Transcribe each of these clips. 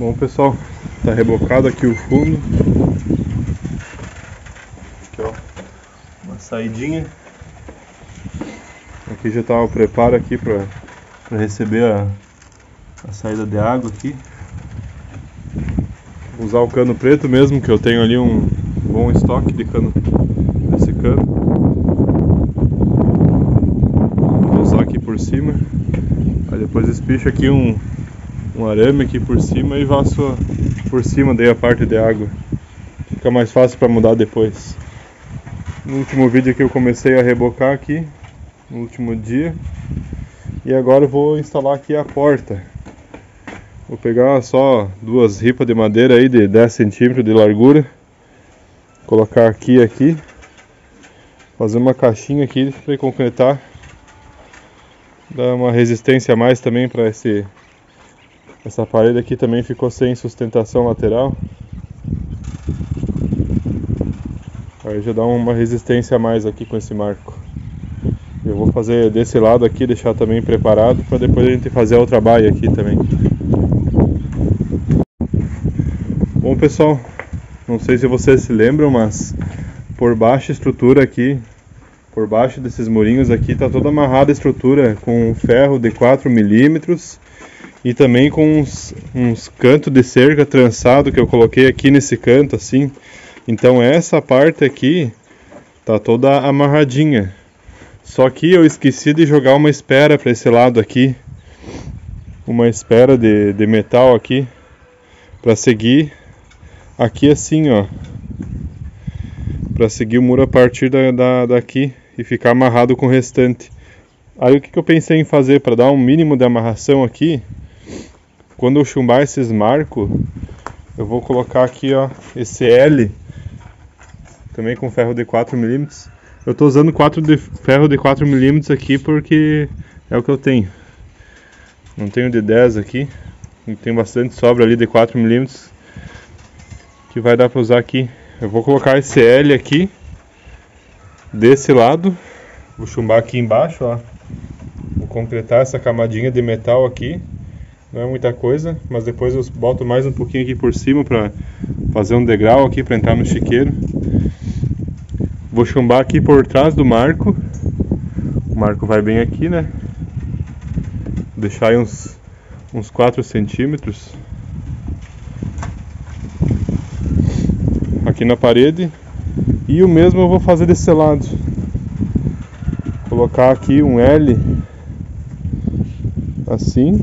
Bom, pessoal, tá rebocado aqui o fundo. Aqui, ó, uma saidinha. Aqui já tá o preparo aqui para receber a saída de água aqui. Vou usar o cano preto mesmo, que eu tenho ali um bom estoque de cano desse cano. Vou usar aqui por cima. Aí depois espicho aqui um arame aqui por cima e vasso por cima daí a parte de água. Fica mais fácil para mudar depois. No último vídeo aqui eu comecei a rebocar aqui, no último dia. E agora eu vou instalar aqui a porta. Vou pegar só duas ripas de madeira aí de 10 cm de largura. Colocar aqui. Fazer uma caixinha aqui para concretar. Dar uma resistência a mais também para essa parede aqui também ficou sem sustentação lateral. Aí já dá uma resistência a mais aqui com esse marco. Eu vou fazer desse lado aqui, deixar também preparado para depois a gente fazer a outra baia aqui também. Bom, pessoal, não sei se vocês se lembram, mas por baixo a estrutura aqui, por baixo desses murinhos aqui, tá toda amarrada a estrutura com ferro de 4 milímetros. E também com uns cantos de cerca trançado que eu coloquei aqui nesse canto assim. Então essa parte aqui tá toda amarradinha. Só que eu esqueci de jogar uma espera para esse lado aqui. Uma espera de metal aqui. Para seguir aqui assim, ó. Para seguir o muro a partir daqui e ficar amarrado com o restante. Aí o que eu pensei em fazer para dar um mínimo de amarração aqui? Quando eu chumbar esses marcos, eu vou colocar aqui, ó, esse L, também com ferro de 4 milímetros. Eu estou usando ferro de 4 milímetros aqui porque é o que eu tenho. Não tenho de 10 aqui, tem bastante sobra ali de 4 milímetros que vai dar para usar aqui. Eu vou colocar esse L aqui, desse lado, vou chumbar aqui embaixo, ó. Vou concretar essa camadinha de metal aqui. Não é muita coisa, mas depois eu boto mais um pouquinho aqui por cima para fazer um degrau aqui para entrar no chiqueiro. Vou chumbar aqui por trás do marco. O marco vai bem aqui, né? Vou deixar aí uns 4 centímetros aqui na parede. E o mesmo eu vou fazer desse lado. Colocar aqui um L assim.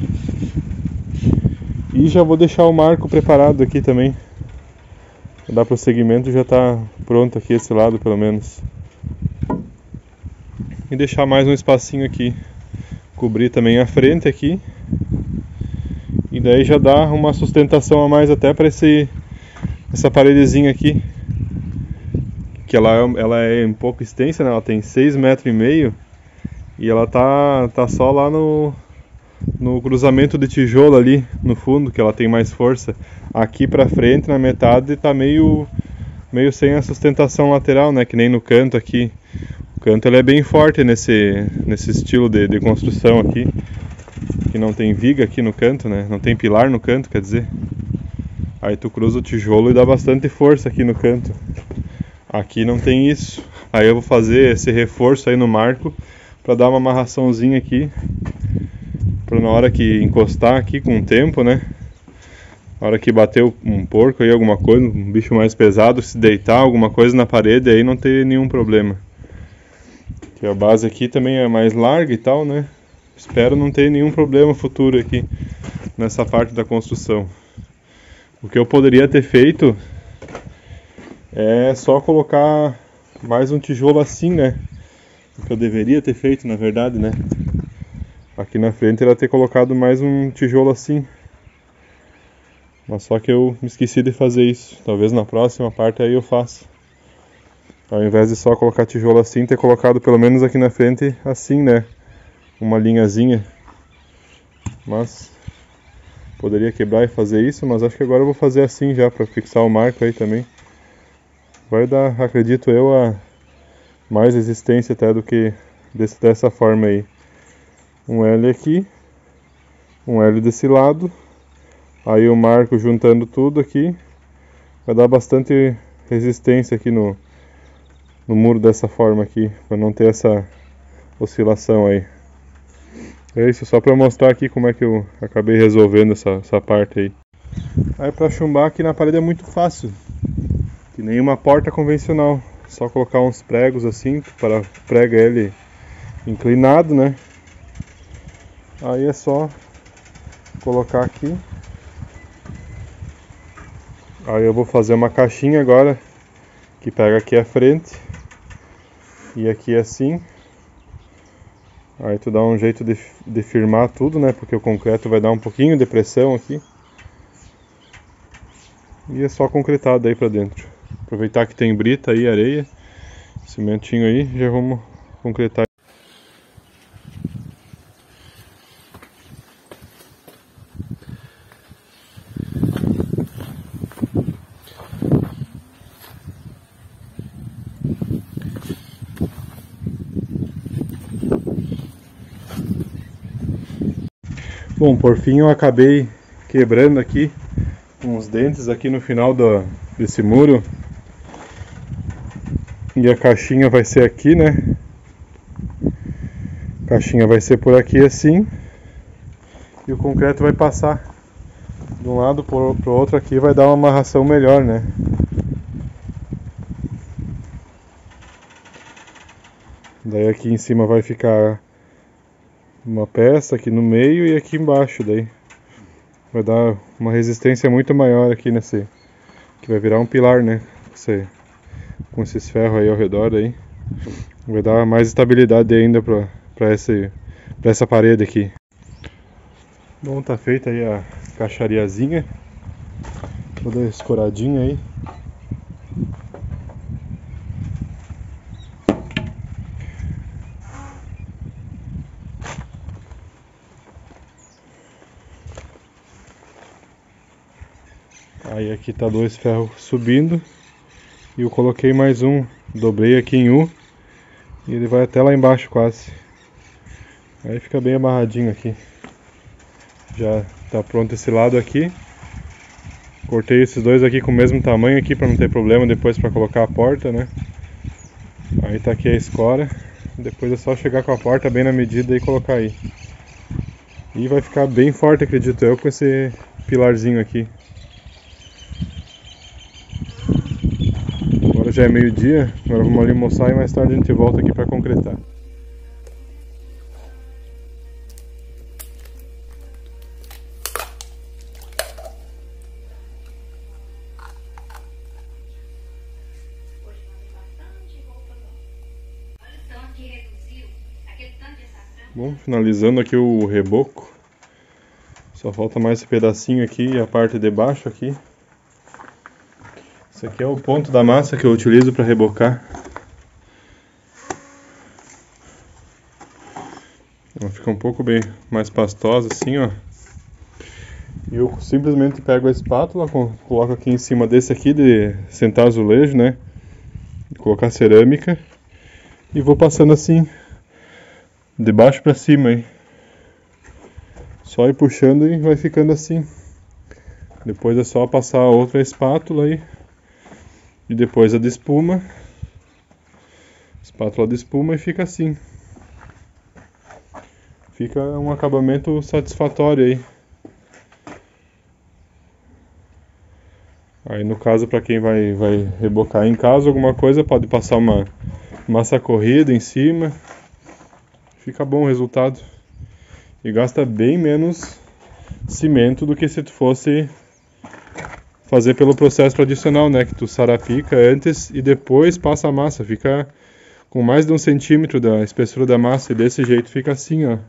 E já vou deixar o marco preparado aqui também. Vou dar prosseguimento, já está pronto aqui esse lado pelo menos. E deixar mais um espacinho aqui. Cobrir também a frente aqui. E daí já dá uma sustentação a mais até para essa paredezinha aqui. Que ela é um pouco extensa, né? Ela tem 6,5 metros. E ela tá só lá no cruzamento de tijolo ali no fundo, que ela tem mais força. Aqui pra frente, na metade, tá meio sem a sustentação lateral, né? Que nem no canto aqui. O canto ele é bem forte nesse estilo de construção aqui. Que não tem viga aqui no canto, né? Não tem pilar no canto, quer dizer. Aí tu cruza o tijolo e dá bastante força aqui no canto. Aqui não tem isso. Aí eu vou fazer esse reforço aí no marco pra dar uma amarraçãozinha aqui. Para na hora que encostar aqui com o tempo, né? Na hora que bater um porco aí, alguma coisa, um bicho mais pesado, se deitar alguma coisa na parede aí não ter nenhum problema. Que a base aqui também é mais larga e tal, né? Espero não ter nenhum problema futuro aqui nessa parte da construção. O que eu poderia ter feito é só colocar mais um tijolo assim, né? O que eu deveria ter feito, na verdade, né? Aqui na frente era ter colocado mais um tijolo assim. Mas só que eu me esqueci de fazer isso. Talvez na próxima parte aí eu faça. Ao invés de só colocar tijolo assim, ter colocado pelo menos aqui na frente assim, né? Uma linhazinha. Mas poderia quebrar e fazer isso, mas acho que agora eu vou fazer assim já para fixar o marco aí também. Vai dar, acredito eu, mais resistência até do que dessa forma aí. Um L aqui, um L desse lado, Aí eu marco juntando tudo aqui. Vai dar bastante resistência aqui no muro dessa forma aqui, para não ter essa oscilação aí. É isso, só para mostrar aqui como é que eu acabei resolvendo essa parte aí. Aí para chumbar aqui na parede é muito fácil, que nem uma porta convencional. Só colocar uns pregos assim, para prega ele inclinado, né? Aí é só colocar aqui. Aí eu vou fazer uma caixinha agora, que pega aqui a frente e aqui assim. Aí tu dá um jeito de firmar tudo, né? Porque o concreto vai dar um pouquinho de pressão aqui. E é só concretado aí pra dentro. Aproveitar que tem brita aí, areia, cimentinho aí, já vamos concretar. Bom, por fim eu acabei quebrando aqui uns dentes aqui no final desse muro. E a caixinha vai ser aqui, né? A caixinha vai ser por aqui assim. E o concreto vai passar de um lado pro outro aqui, vai dar uma amarração melhor, né? Daí aqui em cima vai ficar uma peça aqui no meio e aqui embaixo, daí vai dar uma resistência muito maior aqui nesse, que vai virar um pilar, né? Com esses ferros aí ao redor aí, vai dar mais estabilidade ainda para essa parede aqui. Bom, tá feita aí a caixariazinha, toda escoradinha aí. Aí aqui tá 2 ferros subindo e eu coloquei mais um, dobrei aqui em U e ele vai até lá embaixo quase. Aí fica bem amarradinho aqui. Já tá pronto esse lado aqui. Cortei esses dois aqui com o mesmo tamanho aqui para não ter problema depois para colocar a porta, né? Aí tá aqui a escora. Depois é só chegar com a porta bem na medida e colocar aí. E vai ficar bem forte, acredito eu, com esse pilarzinho aqui. Agora já é meio-dia, agora vamos ali almoçar e mais tarde a gente volta aqui para concretar. Bom, finalizando aqui o reboco. Só falta mais esse pedacinho aqui e a parte de baixo aqui. Esse aqui é o ponto da massa que eu utilizo para rebocar. Ela fica um pouco bem mais pastosa assim, ó. E eu simplesmente pego a espátula, coloco aqui em cima desse aqui de sentar azulejo, né? Colocar cerâmica e vou passando assim, de baixo para cima aí. Só ir puxando e vai ficando assim. Depois é só passar a outra espátula aí. E depois a de espuma. Espátula de espuma e fica assim. Fica um acabamento satisfatório aí. Aí no caso, para quem vai rebocar em casa alguma coisa, pode passar uma massa corrida em cima. Fica bom o resultado. E gasta bem menos cimento do que se tu fosse fazer pelo processo tradicional, né? Que tu sarapica antes e depois passa a massa. Fica com mais de 1 centímetro da espessura da massa. E desse jeito fica assim, ó.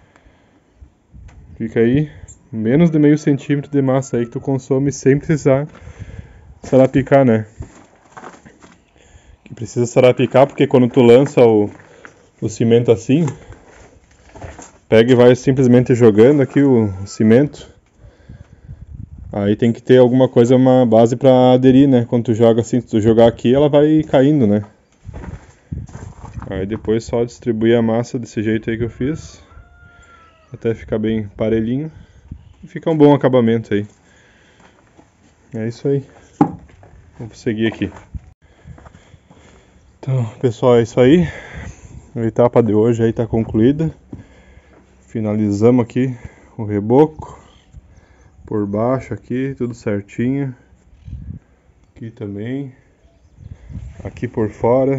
Fica aí menos de meio centímetro de massa aí que tu consome sem precisar sarapicar, né? Que precisa sarapicar porque quando tu lança o cimento assim, pega e vai simplesmente jogando aqui o cimento. Aí tem que ter alguma coisa, uma base para aderir, né? Quando tu joga assim, se tu jogar aqui, ela vai caindo, né? Aí depois só distribuir a massa desse jeito aí que eu fiz, até ficar bem parelhinho. E fica um bom acabamento aí. É isso aí. Vamos seguir aqui. Então, pessoal, é isso aí. A etapa de hoje aí tá concluída. Finalizamos aqui o reboco. Por baixo aqui, tudo certinho. Aqui também. Aqui por fora.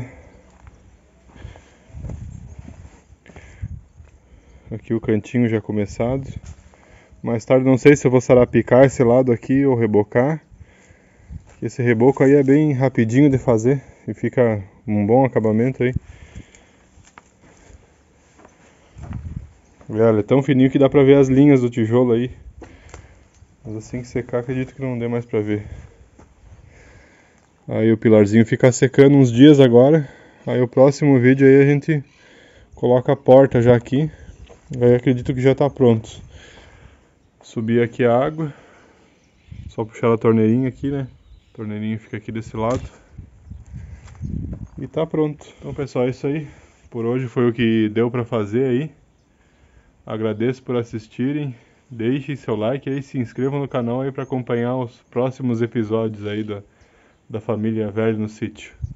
Aqui o cantinho já começado. Mais tarde não sei se eu vou sarapicar esse lado aqui ou rebocar. Esse reboco aí é bem rapidinho de fazer e fica um bom acabamento aí. Olha, é tão fininho que dá pra ver as linhas do tijolo aí. Mas assim que secar, acredito que não dê mais pra ver. Aí o pilarzinho fica secando uns dias agora. Aí o próximo vídeo aí a gente coloca a porta já aqui. Aí acredito que já tá pronto. Subir aqui a água. Só puxar a torneirinha aqui, né? A torneirinha fica aqui desse lado. E tá pronto. Então, pessoal, é isso aí. Por hoje foi o que deu pra fazer aí. Agradeço por assistirem. Deixem seu like aí, se inscrevam no canal aí para acompanhar os próximos episódios aí da família Velho no Sítio.